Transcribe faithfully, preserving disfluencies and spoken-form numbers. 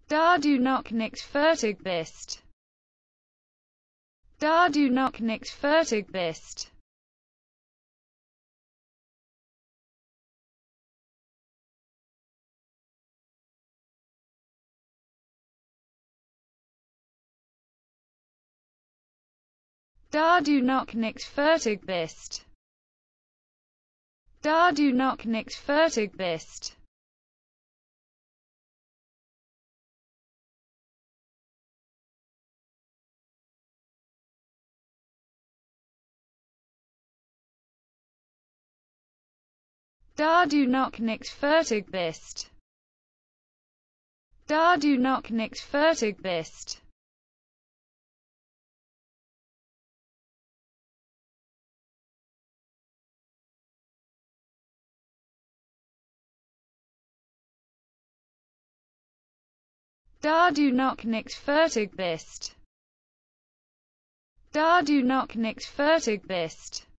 Da du noch nicht fertig bist. Da du noch nicht fertig bist. Da du noch nicht fertig bist. Da du noch nicht fertig bist. Da du noch nicht fertig bist. Da du noch nicht fertig bist. Da du noch nicht fertig bist. Da du noch nicht fertig bist.